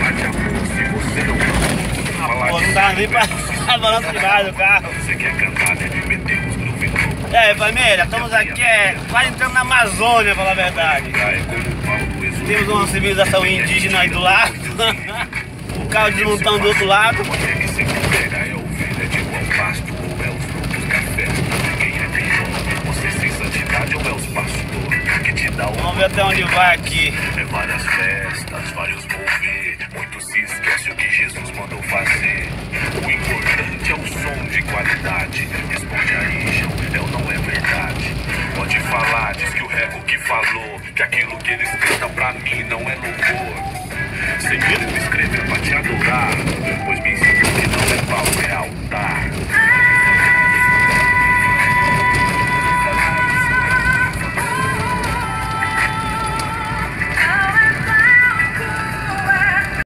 de amor se você não falar. Pô, não dá nem pra balançar demais do carro. Você quer cantar, deve meter os groove louco. E aí, família, estamos aqui quase entrando na Amazônia, pra falar a verdade. Temos uma civilização indígena aí do lado. O carro desmontando do outro lado. Você que sempre pega é ovelha de qual pasto ou é os loucos café. Quem é Deus? Você sem santidade ou é os pastor que te dá o... Vamos ver até onde vai aqui. É várias festas, vários mover. Muito se esquece o que Jesus mandou fazer. O importante é o som de qualidade. Responde aí, João, é ou não é verdade? Pode falar, diz que o rego que falou, que aquilo que eles cantam pra mim não é louvor. Seguido me escrever pra te adorar, pois me